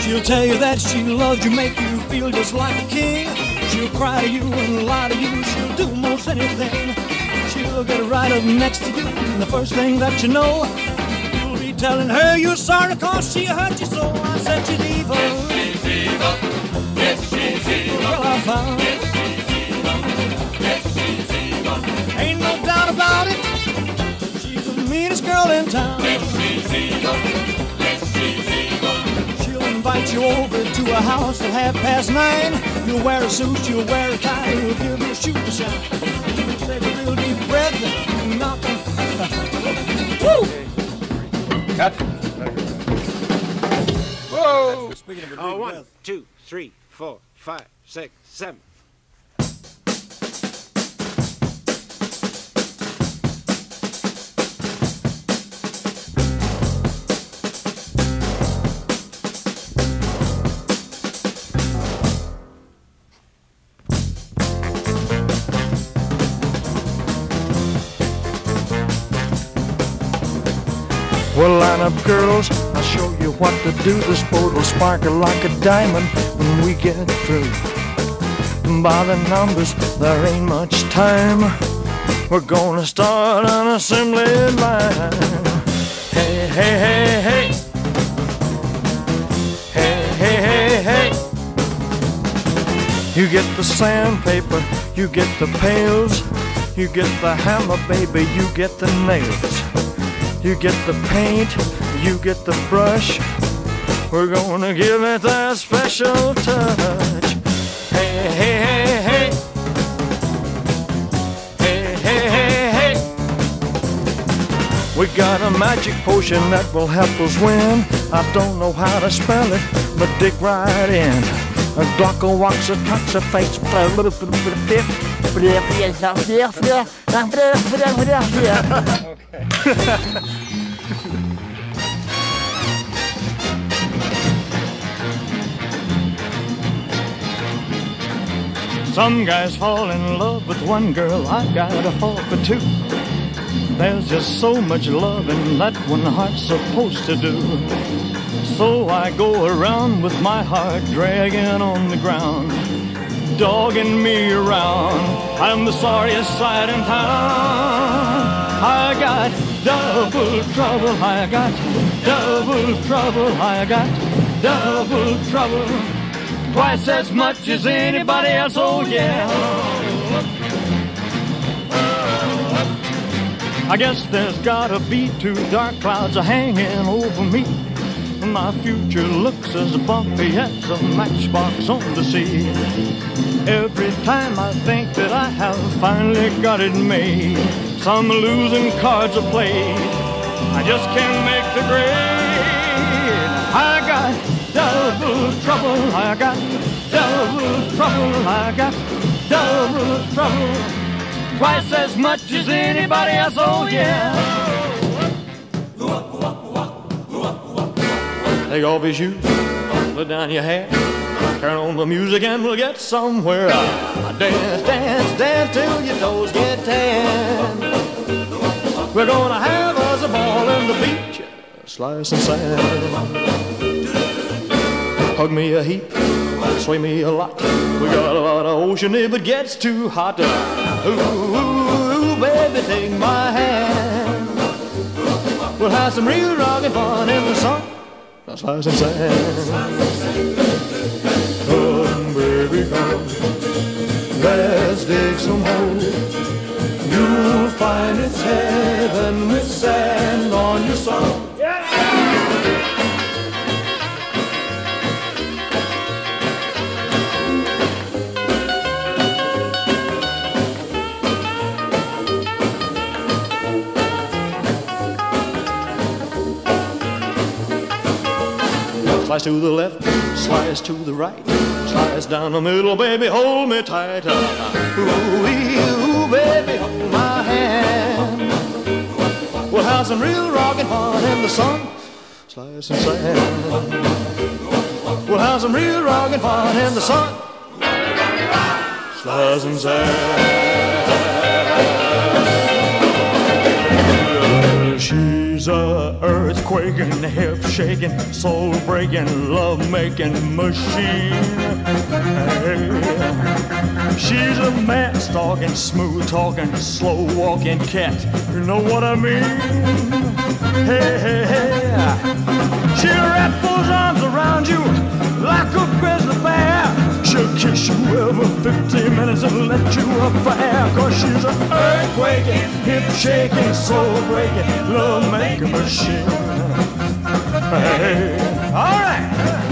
She'll tell you that she loves you, make you feel just like a king. She'll cry to you and lie to you, she'll do most anything. She'll get right up next to you, and the first thing that you know, you'll be telling her you're sorry cause she hurt you so. I said she's evil. Yes, she's evil. Yes, she's evil. Well, I found Yes, she's evil. Yes, she's evil. ain't no doubt about it, she's the meanest girl in town. Yes, she's evil. Yes, she's evil. She'll invite you over to a house at 9:30. You'll wear a suit, you'll wear a tie, you'll give you a shoot to shine. Take a real deep breath and knock them. Woo! Cut. Whoa! Speaking of a deep Oh, 1, breath. 2, 3, 4, 5, 6, 7. Well, line up, girls, I'll show you what to do. This boat will sparkle like a diamond when we get through. By the numbers, there ain't much time. We're gonna start an assembly line. Hey, hey, hey, hey. Hey, hey, hey, hey. You get the sandpaper, you get the pails, you get the hammer, baby, you get the nails. You get the paint, you get the brush. We're gonna give it that special touch. Hey, hey, hey, hey. Hey, hey, hey, hey. We got a magic potion that will help us win. I don't know how to spell it, but dig right in. A Glockowaxatoxafates. Some guys fall in love with one girl, I gotta fall for two. There's just so much loving that one heart's supposed to do. So I go around with my heart dragging on the ground, dogging me around. I'm the sorriest sight in town. I got double trouble, I got double trouble, I got double trouble. Twice as much as anybody else, oh yeah. I guess there's gotta be two dark clouds hanging over me. My future looks as bumpy as a matchbox on the sea. Every time I think that I have finally got it made, some losing cards are played. I just can't make the grade. I got double trouble, I got double trouble, I got double trouble. Twice as much as anybody else, oh yeah. Take off your shoes, put down your hat, turn on the music and we'll get somewhere. Dance, dance, dance till your toes get tan. We're gonna have us a ball in the beach, slicing sand. Hug me a heap, sway me a lot. We got a lot of ocean if it gets too hot. Ooh, ooh, baby, take my hand. We'll have some real rockin' fun in the sun. Slicing sand. Come, baby, come. Let's dig some holes. You'll find it's heaven with sand on your soul. Slice to the left, slice to the right, slice down the middle, baby, hold me tight. Ooh, ooh, baby, hold my hand. We'll have some real rockin' fun in the sun, slice and sand. We'll have some real rockin' fun in the sun, slice and sand. She's She's a earthquaking, hip-shaking, soul-breaking, love-making machine. Hey. She's a man-stalking, smooth-talking, slow-walking cat. You know what I mean? Hey, hey, hey. She'll wrap those arms around you like a grizzly bear. She'll kiss you every 15 minutes and let you up for air. 'Cause she's an earthquaking, hip-shaking, soul-breaking, love-making machine. Hey, all right.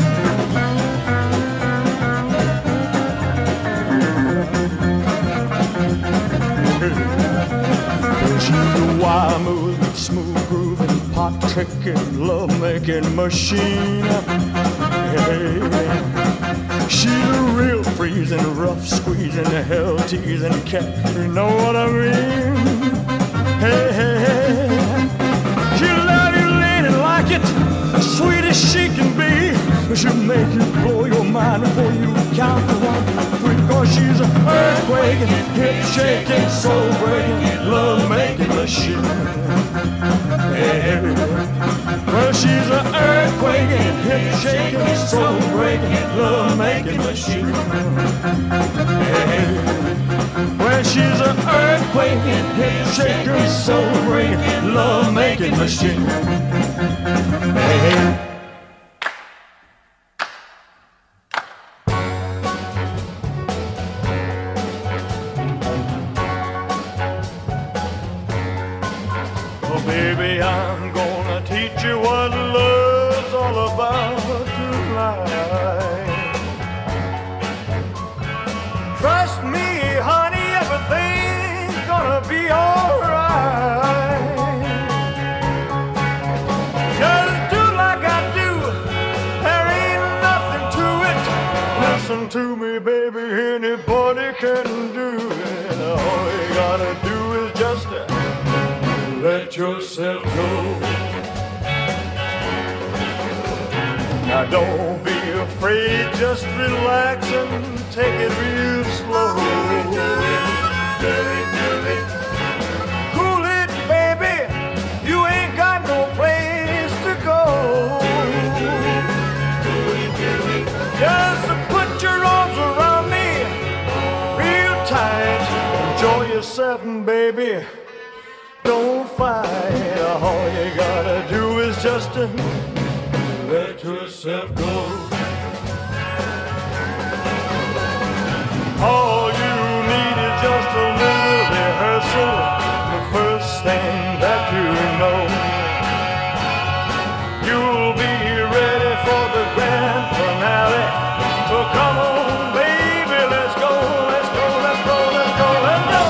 She's a wild, moving, smooth grooving, pot tricking, love-making machine. Hey. She's a real freezing, rough squeezing, hell teasing cat. You know what I mean? Hey, hey, hey. She'll love you leaning like it, sweet as she can be. She'll make you blow your mind before you count to 1, 2, 3. 'Cause she's an earthquaking, hip-shaking, soul-breaking, love-making machine. Hey. Well, she's an earthquaking, hip-shaking, soul-breaking, love-making machine. Hey. Well, she's an earthquaking, hip-shaking, soul-breaking, love-making machine. Hey. Baby, I'm gonna teach you what love's all about tonight. Trust me, honey, everything's gonna be alright. Just do like I do, there ain't nothing to it. Listen to me, baby, anybody can do it. All you gotta do is just let yourself go. Now don't be afraid, just relax and take it real slow. Do it. Cool it, baby, you ain't got no place to go. Just put your arms around me real tight. Enjoy yourself, baby. Don't fight, all you gotta do is just let yourself go. All you need is just a little rehearsal, the first thing that you know. You'll be ready for the grand finale. So come on, baby, let's go, let's go, let's go, let's go, let's go.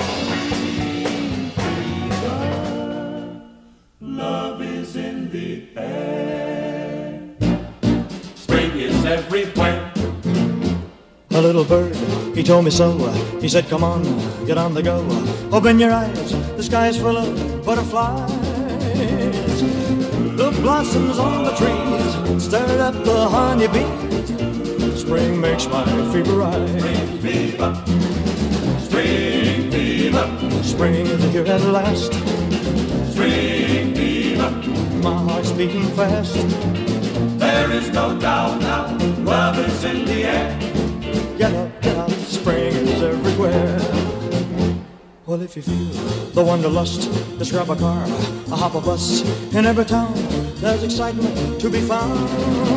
Love is in the air. Spring is everywhere. A little bird, he told me so. He said, come on, get on the go. Open your eyes, the sky's full of butterflies. The blossoms on the trees stirred up the honeybees. Spring makes my fever rise. Spring fever. Spring fever. Spring is here at last. Spring fever. My heart's beating fast. There is no doubt now, love is in the air. Get up, spring is everywhere. Well, if you feel the wanderlust, just grab a car, a hop a bus. In every town, there's excitement to be found.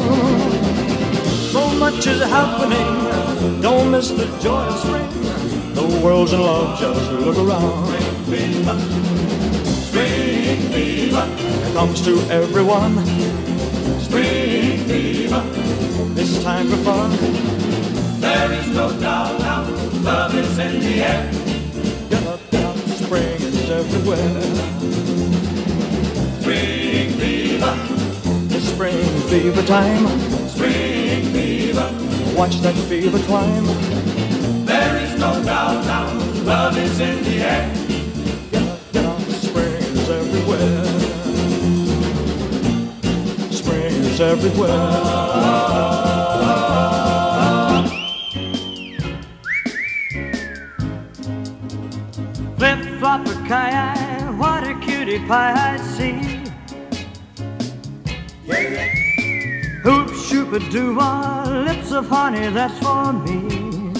So much is happening, don't miss the joy of spring. The world's in love, just look around. Spring fever. It comes to everyone. Spring fever. This time for fun. There is no doubt now, love is in the air. Get up, spring is everywhere. Spring fever. It's spring fever time. Spring fever. Watch that fever climb. There is no doubt now, love is in the air. Get up, spring is everywhere. Spring is everywhere. Flip-flop or kayak, what a cutie pie I see. Hoop, shoop-a-doo-wah, lips of honey, that's for me.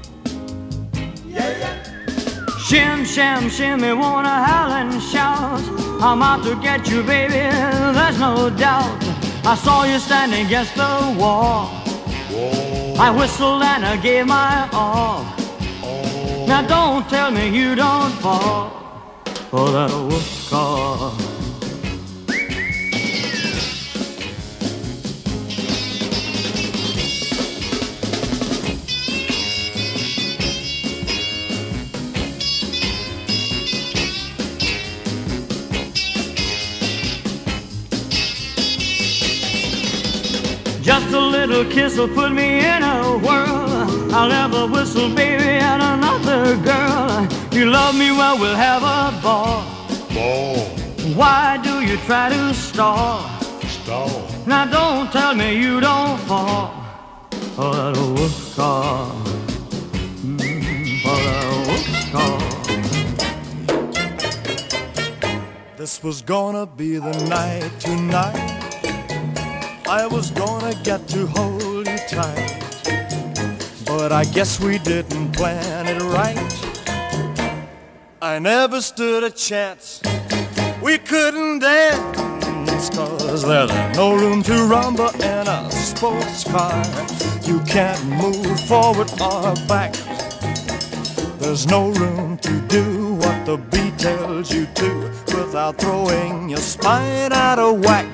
Shim, sham, shimmy, wanna howl and shout. I'm out to get you, baby, there's no doubt. I saw you standing against the wall. I whistled and I gave my all. Now don't tell me you don't fall for that old car. Just a little kiss will put me in a whirl. I'll never whistle, baby, at another girl. You love me, well, we'll have a ball. Why do you try to stall? Now don't tell me you don't fall for that old car. For that old car. This was gonna be the night tonight. I was gonna get to hold you tight, but I guess we didn't plan it right. I never stood a chance. We couldn't dance, 'cause there's no room to rumble in a sports car. You can't move forward or back. There's no room to do what the beat tells you to without throwing your spine out of whack.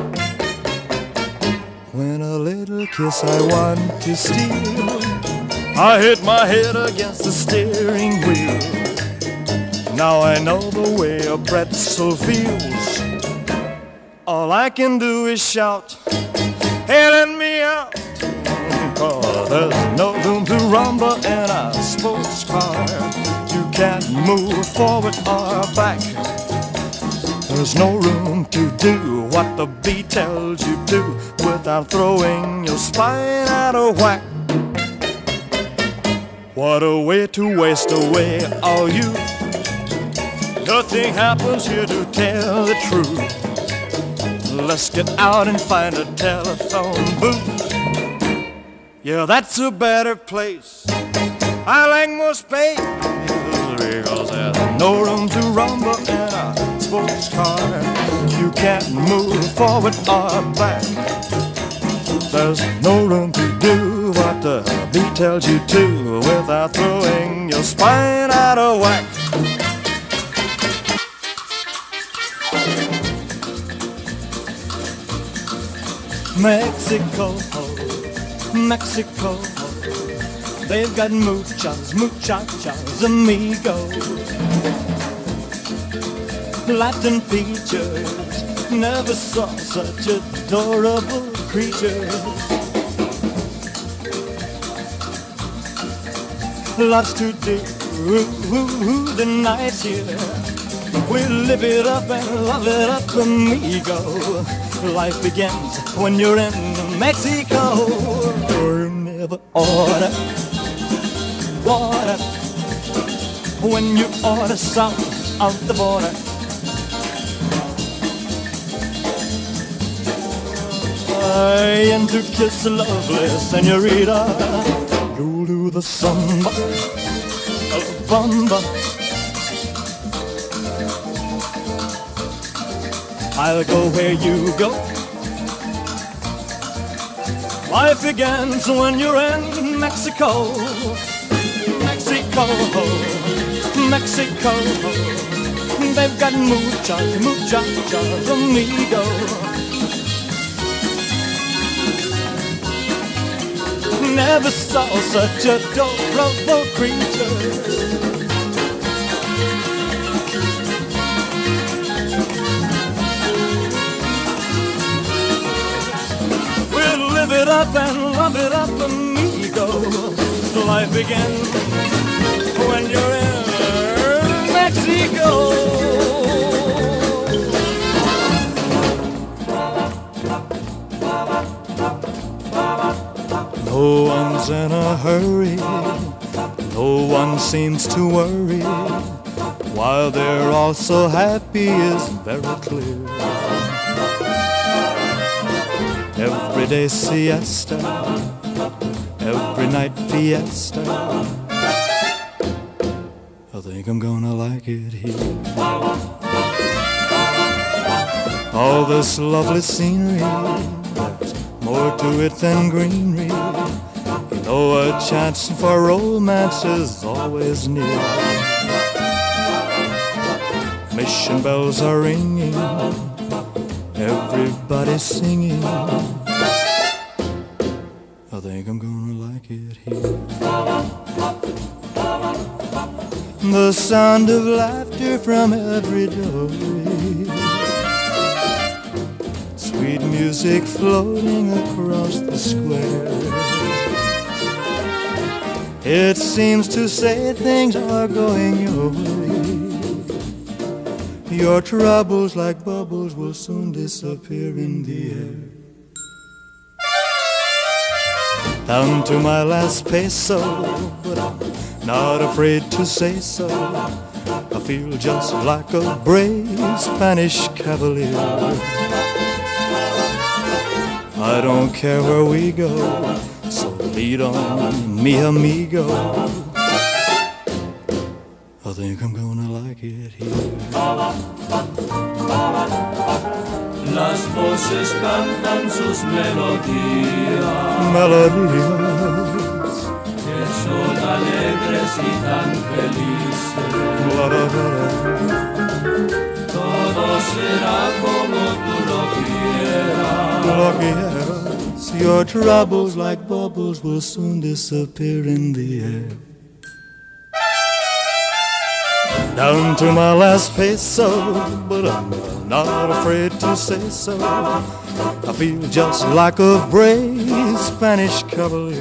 When a little kiss I want to steal, I hit my head against the steering wheel. Now I know the way a pretzel feels. All I can do is shout, hey, let me out, 'cause there's no room to rumble in a sports car. You can't move forward or back. There's no room to do what the beat tells you to without throwing your spine out of whack. What a way to waste away all youth. Nothing happens here to tell the truth. Let's get out and find a telephone booth. Yeah, that's a better place. I like more space, because there's no room to rumble in a sports car. You can't move forward or back. There's no room to do what the beat tells you to without throwing your spine out of whack. Mexico, Mexico, they've got muchas, muchachas, amigos. Latin features, never saw such adorable creatures. Lots to do, the night's here. We live it up and love it up, amigo. Life begins when you're in Mexico. You never order water when you order south of the border. And to kiss a lovely senorita, you'll do the samba, bamba. I'll go where you go. Life begins when you're in Mexico. Mexico, Mexico. They've got muchas, muchachas, amigo. Never saw such adorable creature. Live it up and love it up, amigo. Life begins when you're in Mexico. No one's in a hurry, no one seems to worry. While they're all so happy is very clear. Every day siesta, every night fiesta. I think I'm gonna like it here. All this lovely scenery, there's more to it than greenery. You know a chance for romance is always near. Mission bells are ringing, everybody's singing. I think I'm gonna like it here. The sound of laughter from every doorway, sweet music floating across the square. It seems to say things are going your way. Your troubles like bubbles will soon disappear in the air. Down to my last peso, but I'm not afraid to say so. I feel just like a brave Spanish cavalier. I don't care where we go, so lead on, mi amigo. I think I'm gonna like it here. Las voces cantan sus melodías, Melodías, que son alegres y tan felices. Todo será como tú lo quieras. Your troubles like bubbles will soon disappear in the air. Down to my last peso, but I'm not afraid to say so. I feel just like a brave Spanish cavalier.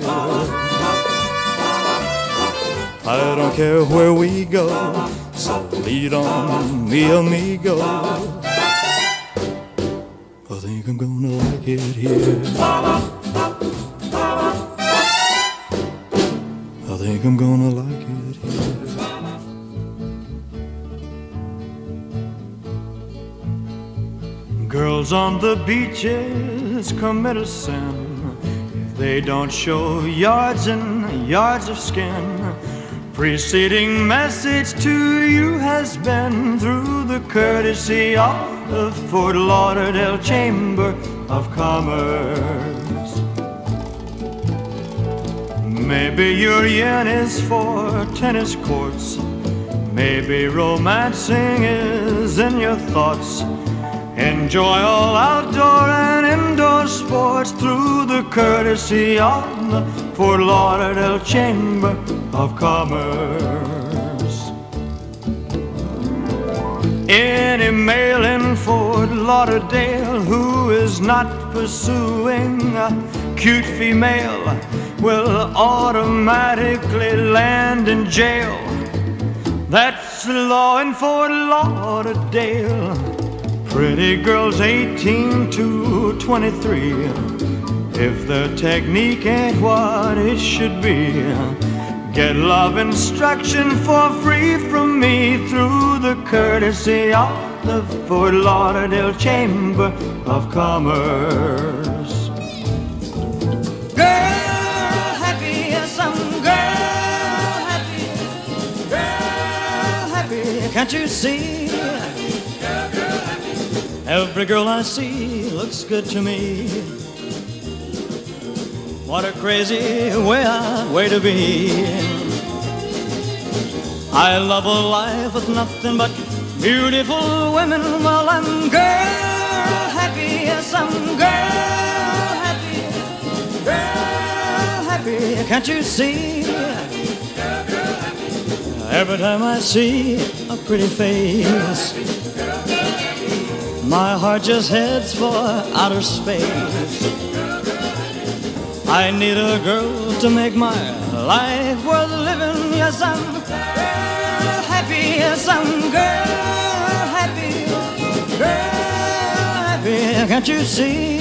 I don't care where we go, so lead on, mi amigo. I think I'm gonna like it here. I think I'm gonna like it here. Girls on the beaches commit a sin if they don't show yards and yards of skin. Preceding message to you has been through the courtesy of the Fort Lauderdale Chamber of Commerce. Maybe your yen is for tennis courts, maybe romancing is in your thoughts. Enjoy all outdoor and indoor sports through the courtesy of the Fort Lauderdale Chamber of Commerce. Any male in Fort Lauderdale who is not pursuing a cute female will automatically land in jail. That's the law in Fort Lauderdale. Pretty girls 18 to 23, if their technique ain't what it should be, get love instruction for free from me through the courtesy of the Fort Lauderdale Chamber of Commerce. Girl happy, yes I'm girl happy, girl happy, can't you see? Every girl I see looks good to me. What a crazy way to be. I love a life with nothing but beautiful women. Well, I'm girl happy, yes I'm girl happy, girl happy, can't you see? Every time I see a pretty face, my heart just heads for outer space. I need a girl to make my life worth living. Yes, I'm girl happy. Yes, I'm girl happy. Girl happy, can't you see?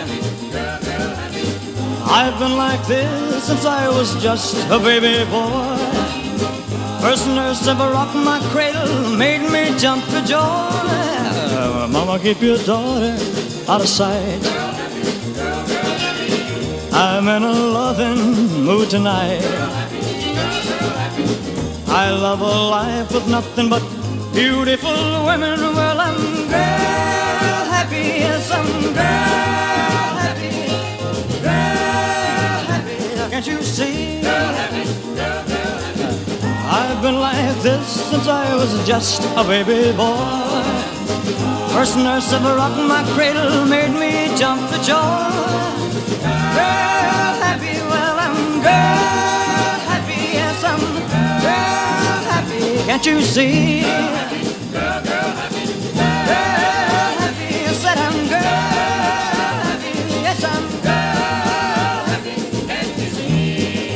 I've been like this since I was just a baby boy. First nurse ever rocked my cradle, made me jump for joy. Mama, keep your daughter out of sight. I'm in a loving mood tonight. I love a life with nothing but beautiful women. Well, I'm girl happy, yes, I'm girl happy, girl happy. Can't you see? Girl happy, girl happy. I've been like this since I was just a baby boy. First nurse ever rocked my cradle made me jump for joy. Girl happy, well, I'm girl happy, yes, I'm girl happy. Can't you see? Girl happy, girl happy, girl happy. I said I'm girl happy, yes, I'm girl happy. Can't you see?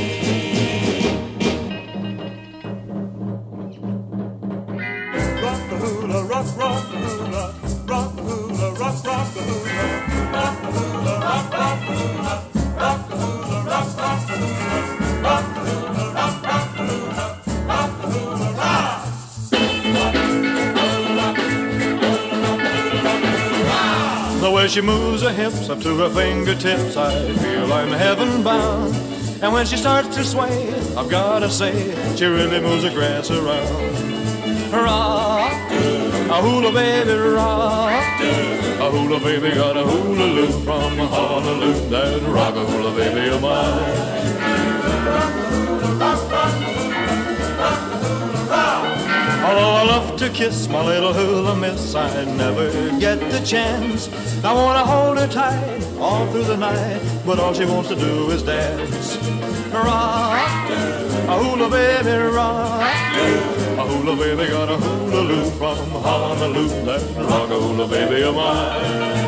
Rock the hula, rock, rock the hula, rock the hula, rock, rock the hula, rock the hula, rock, rock the hula, rock the hula, rock, rock the hula, rock the hula, rock, rock the hula, rock the hula, rock. The way she moves her hips up to her fingertips, I feel I'm heaven bound. And when she starts to sway, I've gotta say, she really moves the grass around. Rock, a hula baby, rock. A hula baby got a hula loop from Honolulu. That rock a hula baby of mine. Although I love to kiss my little hula miss, I never get the chance. I wanna hold her tight all through the night, but all she wants to do is dance. Rock, a hula baby, rock. A hula baby got a hula loop from Honolulu. That rock a hula baby of mine.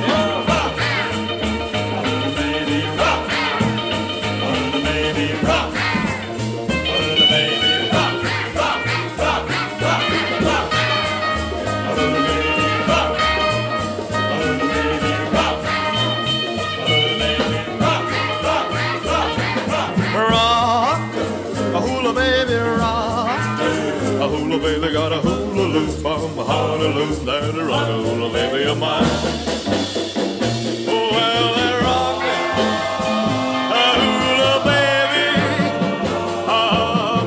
Baby got a hula loop from Honolulu. That rock a hula baby of mine. Oh, well, that rock a hula baby of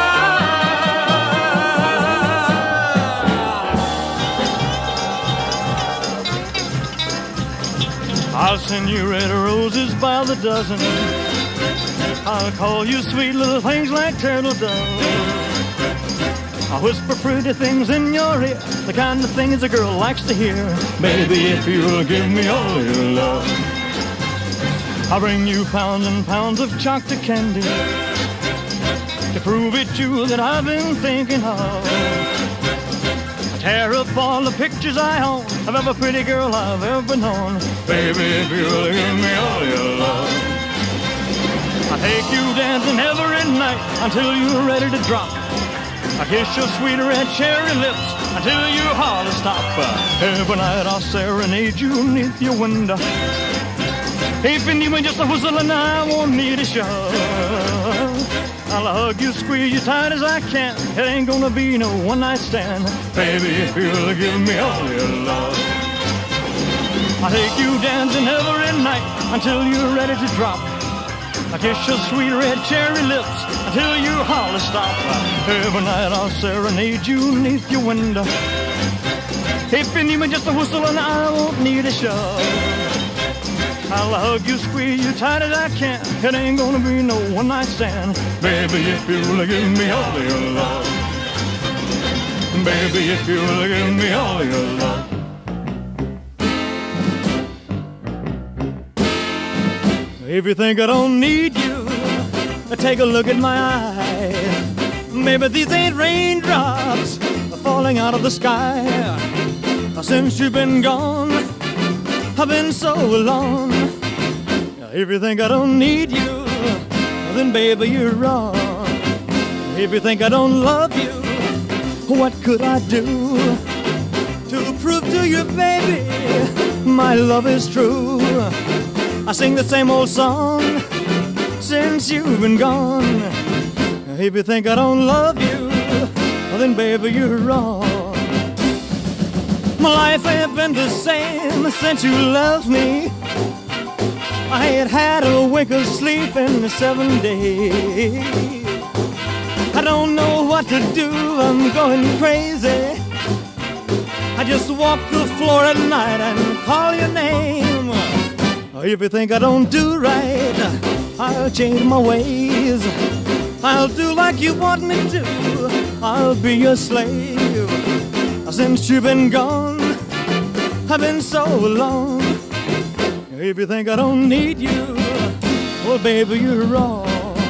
mine. I'll send you red roses by the dozen. I'll call you sweet little things like turtle doves. I'll whisper pretty things in your ear, the kind of things a girl likes to hear. Baby, if you'll give me all your love, I'll bring you pounds and pounds of chocolate candy to prove it you that I've been thinking of. I'll tear up all the pictures I own of every pretty girl I've ever known. Baby, if you'll give me all your love, I'll take you dancing every night until you're ready to drop. I kiss your sweet red cherry lips until you holler stop. Every night I'll serenade you beneath your window. If you need me just a whistle and I won't need a shove. I'll hug you, squeeze you tight as I can. It ain't gonna be no one-night stand. Baby, if you'll give me all your love, I'll take you dancing every night until you're ready to drop. I kiss your sweet red cherry lips until you holler stop. Every night I'll serenade you beneath your window. If you need me just a whistle and I won't need a shove. I'll hug you, squeeze you tight as I can. It ain't gonna be no one-night stand. Baby, if you'll give me all your love. Baby, if you'll give me all your love. If you think I don't need you, take a look at my eyes. Maybe these ain't raindrops falling out of the sky. Since you've been gone, I've been so alone. If you think I don't need you, then baby you're wrong. If you think I don't love you, what could I do to prove to you, baby, my love is true? I sing the same old song since you've been gone. If you think I don't love you, then baby you're wrong. My life ain't been the same since you left me. I ain't had a wink of sleep in 7 days. I don't know what to do, I'm going crazy. I just walk the floor at night and call your name. If you think I don't do right, I'll change my ways. I'll do like you want me to, I'll be your slave. Since you've been gone, I've been so alone. If you think I don't need you, well, baby, you're wrong.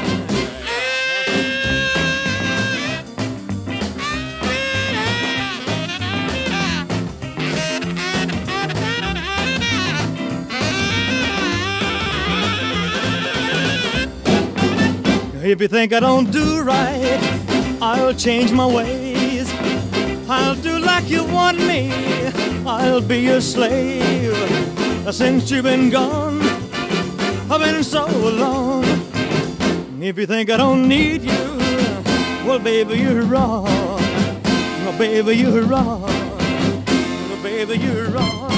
If you think I don't do right, I'll change my ways. I'll do like you want me, I'll be your slave. Since you've been gone, I've been so alone. If you think I don't need you, well, baby, you're wrong. No, baby, you're wrong. No, baby, you're wrong.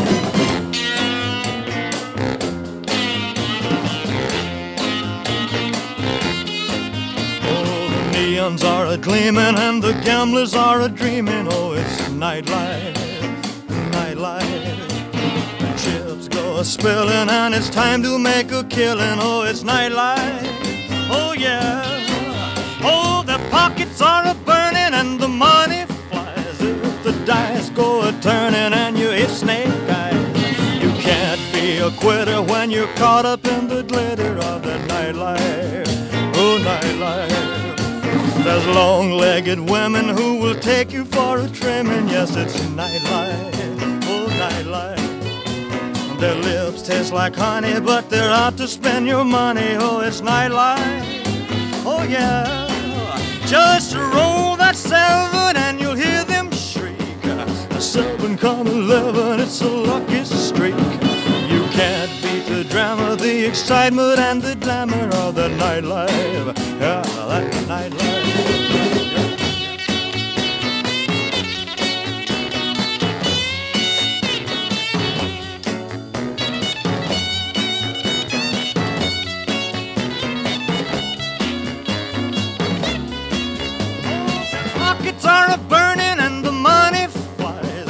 Neons are a-gleaming and the gamblers are a-dreaming. Oh, it's nightlife, nightlife. The chips go a-spilling and it's time to make a killing. Oh, it's nightlife, oh yeah. Oh, the pockets are a-burning and the money flies. If the dice go a-turning and you hit snake eyes, you can't be a quitter when you're caught up in the glitter of the nightlife. Oh, nightlife. There's long-legged women who will take you for a trimming. Yes, it's nightlife, oh, nightlife. Their lips taste like honey, but they're out to spend your money. Oh, it's nightlife, oh, yeah. Just roll that 7 and you'll hear them shriek. 7 come 11, it's a lucky streak. You can't beat the drama, the excitement and the glamour of the nightlife. Yeah, that nightlife. Pockets are a-burning and the money flies.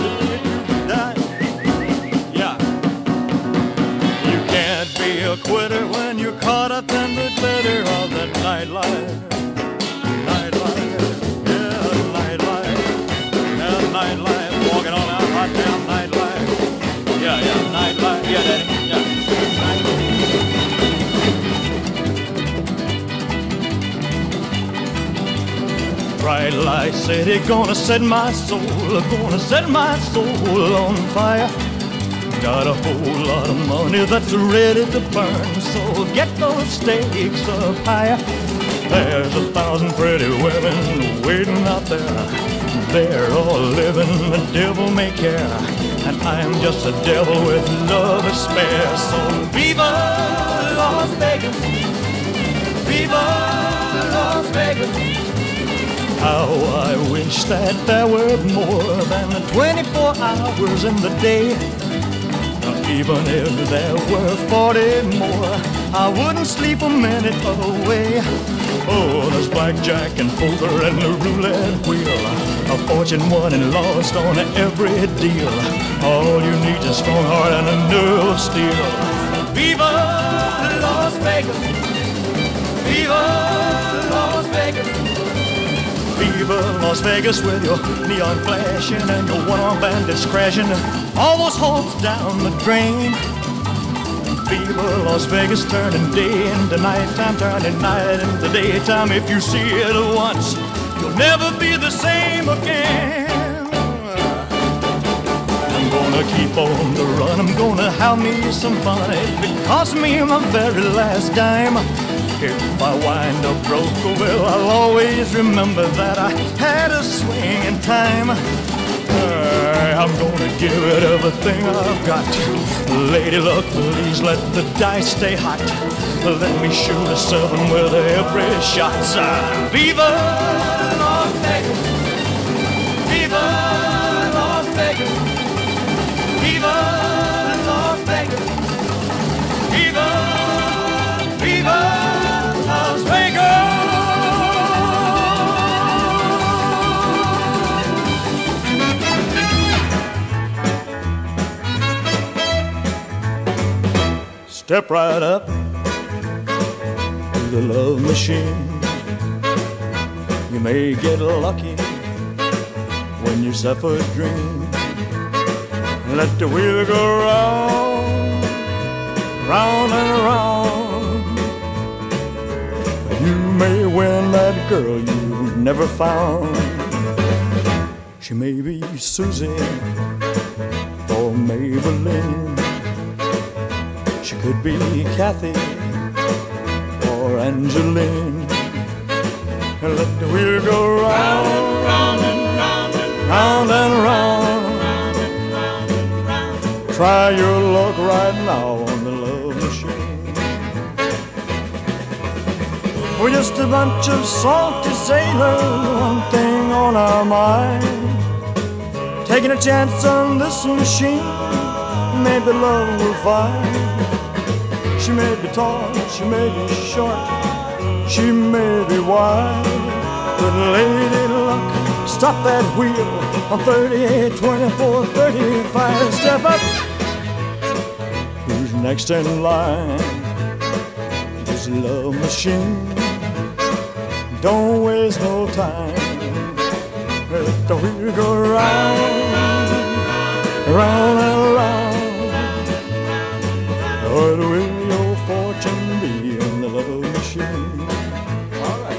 Yeah. You can't be a quitter when you're caught up in the glitter of the nightlife. Nightlife, yeah, nightlife. Yeah, nightlife. Walking on out hot down nightlife. Yeah, yeah, nightlife. Yeah, daddy. Yeah. Bright light city, gonna set my soul, gonna set my soul on fire. Got a whole lot of money that's ready to burn, so get those stakes up higher. There's 1,000 pretty women waiting out there. They're all living the devil may care, and I'm just a devil with love to spare. So viva Las Vegas, viva Las Vegas. How I wish that there were more than 24 hours in the day. Even if there were 40 more, I wouldn't sleep a minute away. Oh, there's blackjack and poker and the roulette wheel, a fortune won and lost on every deal. All you need is a strong heart and a nerve of steel. Viva Las Vegas, viva Las Vegas. Viva Las Vegas with your neon flashing and your one-armed bandits crashing all those hopes down the drain. Viva Las Vegas, turning day into nighttime, turning night into daytime. If you see it once, you'll never be the same again. I'm gonna keep on the run, I'm gonna have me some fun. It cost me my very last dime. If I wind up broke, well, I'll always remember that I had a swing in time. I'm gonna give it everything I've got. Lady luck, please let the dice stay hot. Let me shoot a 7 with every shot. Viva Las Vegas, viva Las Vegas, viva Las Vegas, viva Step right up to the love machine. You may get lucky when you suffer a dream. Let the wheel go round, round and around. You may win that girl you never found. She may be Susie or Maybelline. She could be Kathy or Angeline. Let the wheel go round, round and round, round and round. Try your luck right now on the love machine. We're just a bunch of salty sailors, one thing on our mind. Taking a chance on this machine, maybe love will find. She may be tall, she may be short, she may be wide, but lady luck, stop that wheel on 38, 24, 35. Step up. Who's next in line? This love machine. Don't waste no time. Let the wheel go round, round and round. What will your fortune be in the love machine? All right.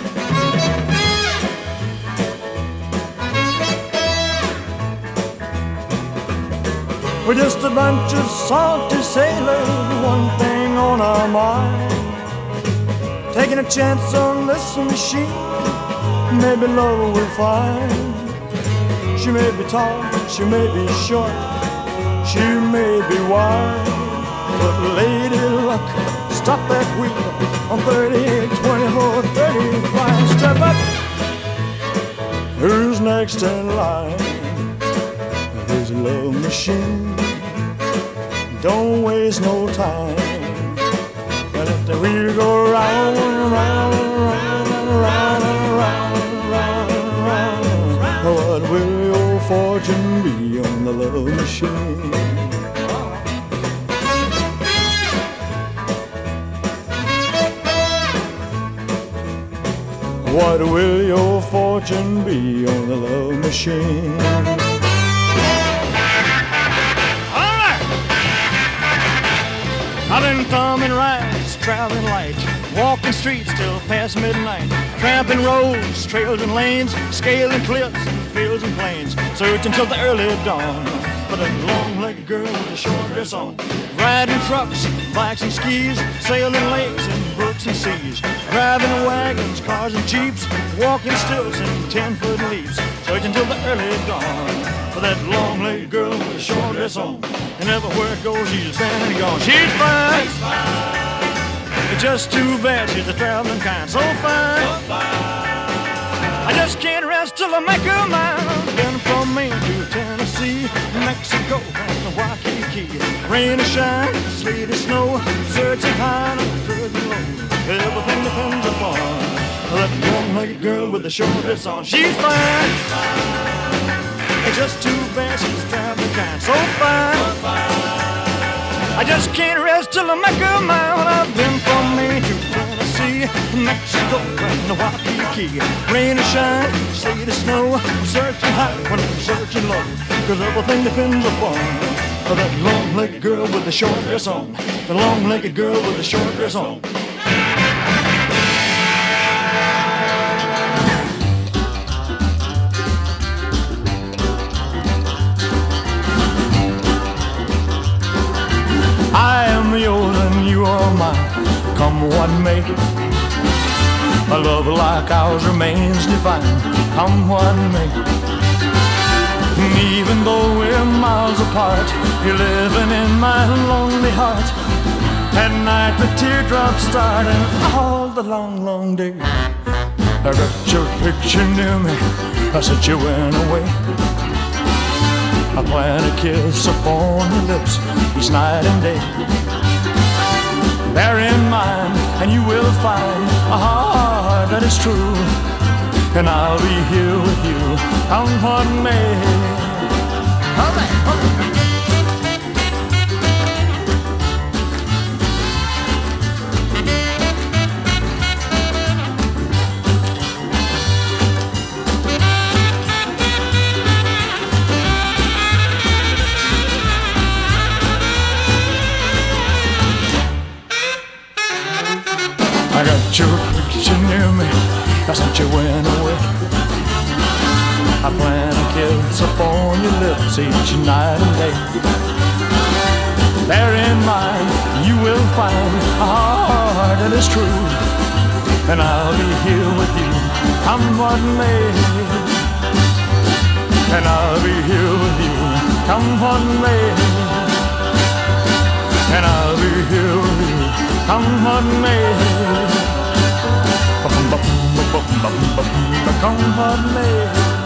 We're just a bunch of salty sailors, one thing on our mind. Taking a chance on this machine, maybe love will find. She may be tall, she may be short, she may be wide, but lady luck, stop that wheel on 38, 24, 35. Step up. Who's next in line? There's a love machine. Don't waste no time. Let the wheel go round, round, round, and round, and round, round, and round. What will your fortune be on the love machine? What will your fortune be on the love machine? I've been thumbing rides, traveling light, walking streets till past midnight, tramping roads, trails and lanes, scaling cliffs and fields and plains, searching till the early dawn for that long-legged girl with a short dress on. Riding trucks, bikes and skis, sailing lakes and brooks and seas, driving wagons, cars and jeeps, walking stilts and 10-foot leaps, searching till the early dawn for that long-legged girl with a short dress on. And everywhere it goes, she's been and gone. She's fine. It's just too bad she's a traveling kind. So fine. I just can't rest till I make her mine. Been from Maine to Tennessee, Mexico, and Waikiki. Rain or shine, sleet or snow, searching high and searching low. Everything depends upon that long-legged girl with the short dress on. She's fine. It's just too bad she's traveling kind. So fine. I just can't rest till I make her mine. I've been from Maine to Tennessee, Mexico, and Waikiki. Rain or shine, sleet or snow, I'm searching high when I'm searching low. Cause everything depends upon that long-legged girl with the short dress on. The long-legged girl with the short dress on. I am yours and you are mine, come what may. A love like ours remains divine, come what may. And even though we're miles apart, you're living in my lonely heart. At night the teardrops start and all the long, long day. I got your picture near me, I said you went away. I plant a kiss upon your lips each night and day. Bear in mind, and you will find a heart that is true, and I'll be here with you, come what may. All right, all right. since you went away. I plan a kiss upon your lips each night and day. Bear in mind, you will find a heart that is true, and I'll be here with you, come what may. And I'll be here with you, come what may. And I'll be here with you, come what may. Come what may.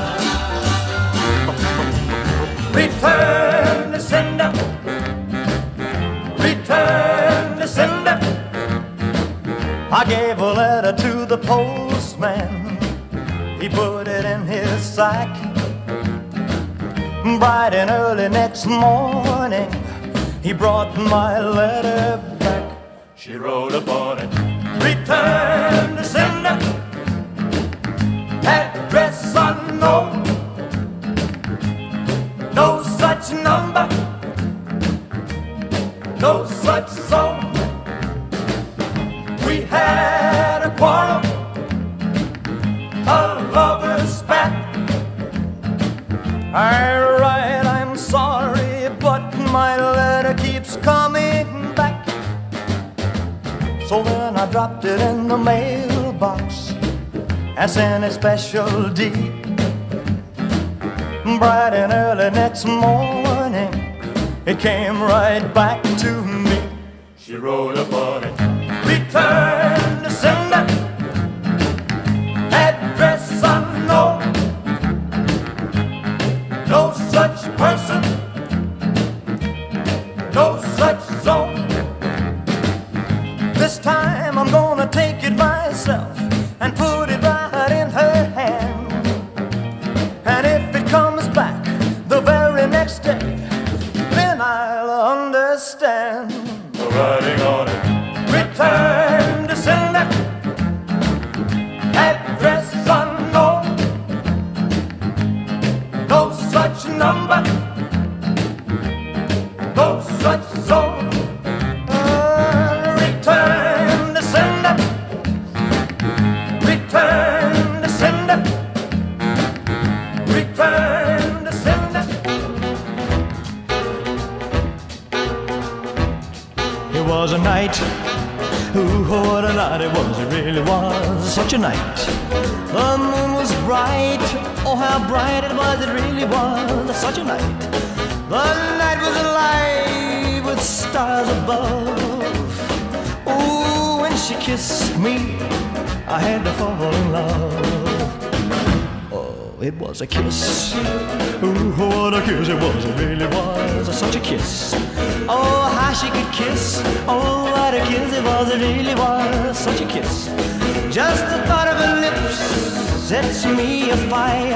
Return to sender. Return to sender. I gave a letter to the postman. He put it in his sack. Bright and early next morning, he brought my letter back. She wrote upon it, Return to sender. Address unknown. No such number. No such zone. We had a quarrel, a lover's spat. Alright, I'm sorry, but my letter keeps coming back. So then I dropped it in the mailbox and sent a special deed. Bright and early next morning, it came right back to me. she wrote upon it, Return to sender. Address unknown. No such person. No such zone. This time I'm gonna take it myself and put it right in her hand. And if it comes back the very next day, then I'll understand. the writing on it, Return to sender. Address unknown. No such number. No such zone. Return to sender. Return to sender. Return to sender. It was a night, ooh, what a night it was, it really was such a night. The moon was bright, oh how bright it was, it really was such a night. The night was alive with stars above. Ooh, when she kissed me, I had to fall in love. Oh, it was a kiss, ooh, what a kiss it was, it really was such a kiss. Oh, how she could kiss, oh, what a kiss it was, it really was such a kiss. Just the thought of her lips sets me afire.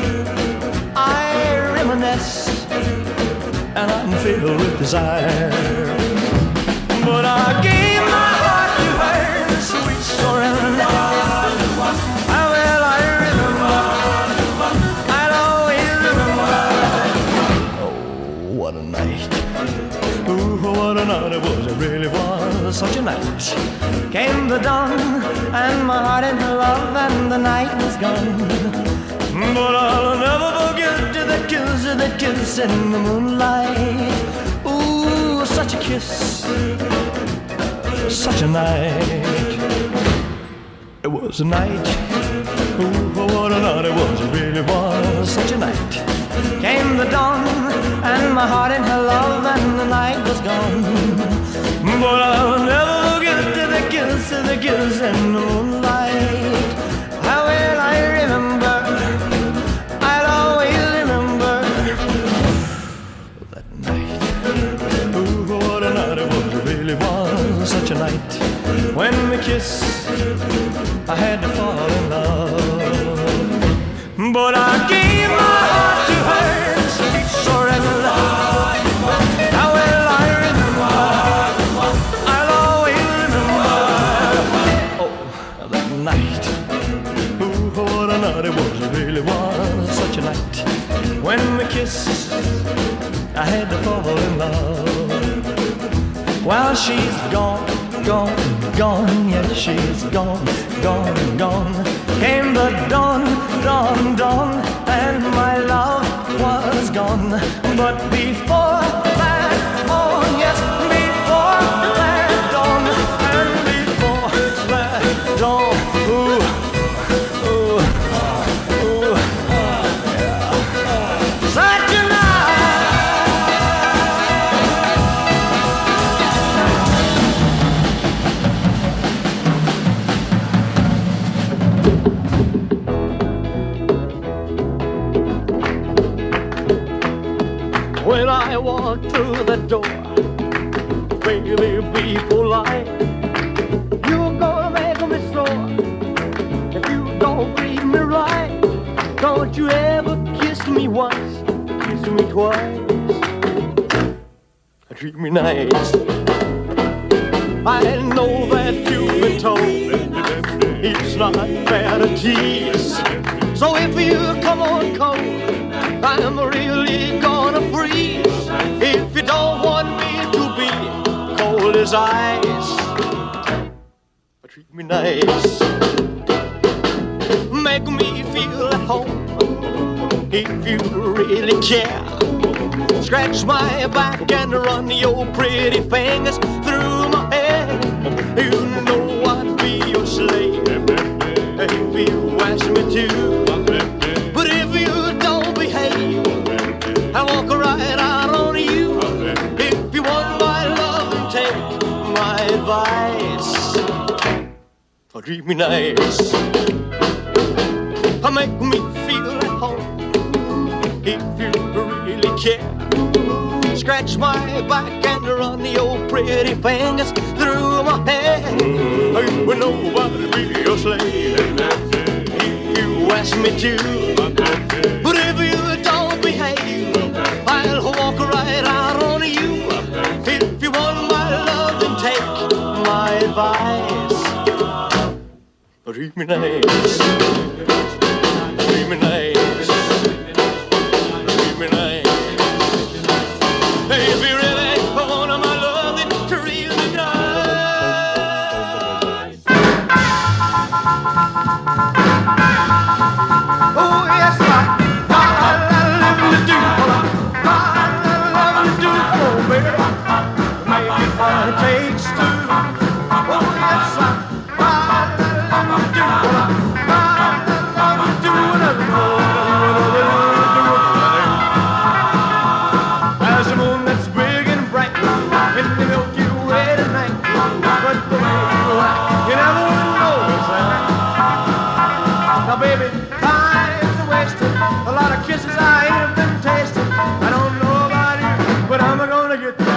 I reminisce, and I'm filled with desire. But I gave my heart to her, sweet surrender. How well I remember, I'll always remember. Oh, what a night. Ooh, what a night it was, it really was such a night. Came the dawn, and my heart in love, and the night was gone. But I'll never forget that kiss in the moonlight. Ooh, such a kiss, such a night. It was a night, ooh, what a night it was, it really was such a night. Came the dawn, and my heart in her love, and the night was gone. But I'll never forget the kiss in the moonlight. How well I remember, I'll always remember that night. Ooh, what a night it was, it really was such a night. When we kissed, I had to fall in love. But I gave my heart to her, sweet surrender. How well I remember, I'll always remember. Oh, that night. Ooh, what a night it was, it really was such a night. When we kissed, I had to fall in love. While she's gone, gone, gone, yes, she's gone, gone, gone. Came the dawn, dawn, dawn, and my love was gone. But before that dawn, yes, before that dawn, and before that dawn, ooh, ooh, ooh, yeah. Such a when I walk through the door, baby, be polite. You're gonna make me sore if you don't treat me right. Don't you ever kiss me once, kiss me twice. Treat me nice. I know that you've been told it's not fair to tease. So if you come on cold, I'm really gonna freeze. If you don't want me to be cold as ice, treat me nice. Make me feel at home if you really care. Scratch my back and run your pretty fingers through my hair. You know I'd be your slave if you ask me to. But if you don't behave, I'll walk right out on you. If you want my love, then take my advice. Treat me nice. Make me feel at home if you really care. Scratch my back and run your pretty fingers through my hair. You know I'd be your slave if you ask me to. But if you don't behave, I'll walk right out on you. If you want my love, then take my advice. Treat me nice. Treat me nice. Treat me nice. If you really want my love, then treat me nice. Oh yes, I love you do. I love you do, oh baby. Make it what it takes to. Oh yes, I love you do. There's a moon that's big and bright in the Milky Way tonight. But the way you lie, you never would notice that. Now baby, time's wasted. A lot of kisses I ain't been tasted. I don't know about you, but I'm gonna get